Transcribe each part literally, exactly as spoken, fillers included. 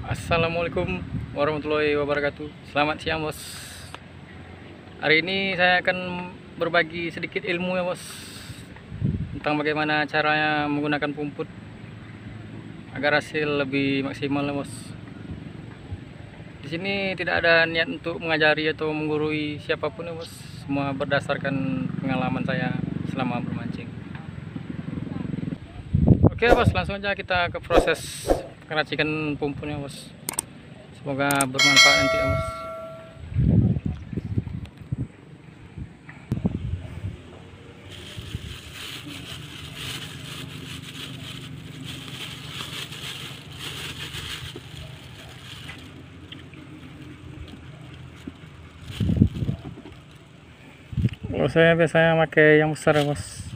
Assalamualaikum warahmatullahi wabarakatuh. Selamat siang bos. Hari ini saya akan berbagi sedikit ilmu ya bos, tentang bagaimana caranya menggunakan pumput agar hasil lebih maksimal ya bos. Di sini tidak ada niat untuk mengajari atau menggurui siapapun ya bos. Semua berdasarkan pengalaman saya selama bermancing. Oke bos, langsung aja kita ke proses keracikan pumputnya bos. Semoga bermanfaat nanti ya bos. Kalau saya biasanya pakai yang besar ya bos.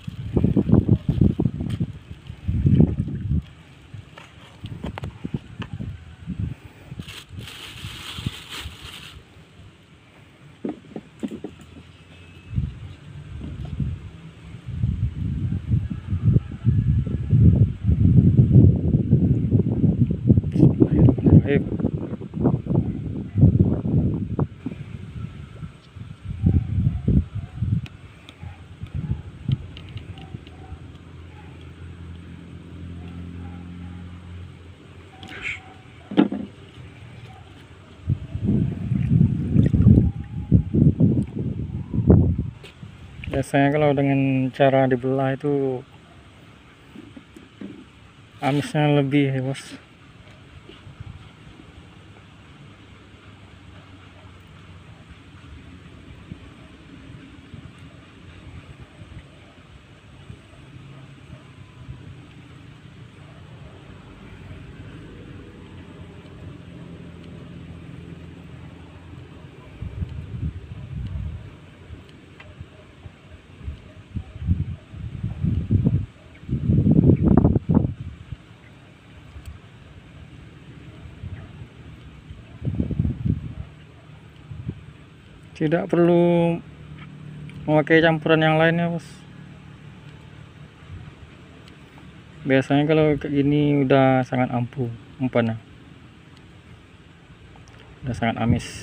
Biasanya kalau dengan cara dibelah itu amisnya lebih ya bos. Tidak perlu memakai campuran yang lain ya bos. Biasanya kalau kayak gini udah sangat ampuh umpannya, udah sangat amis.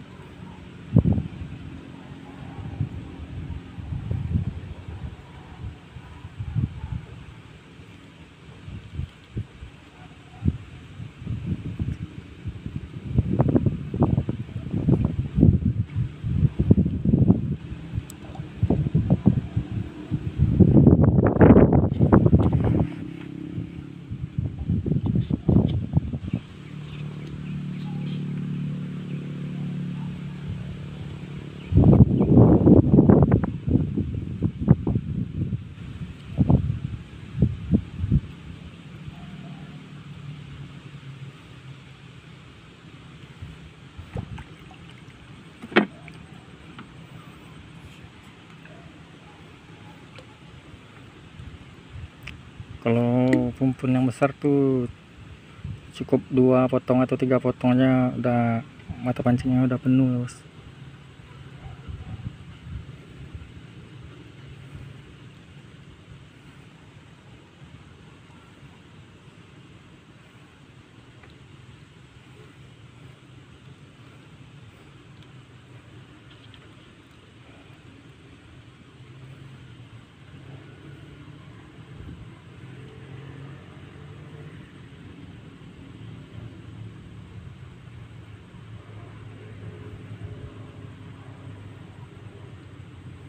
Kalau pumpun yang besar tuh cukup dua potong atau tiga potongnya udah mata pancingnya udah penuh ya bos.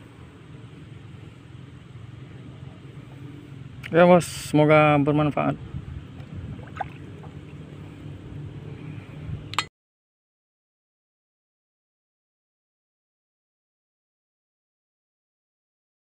Ya bos, semoga bermanfaat.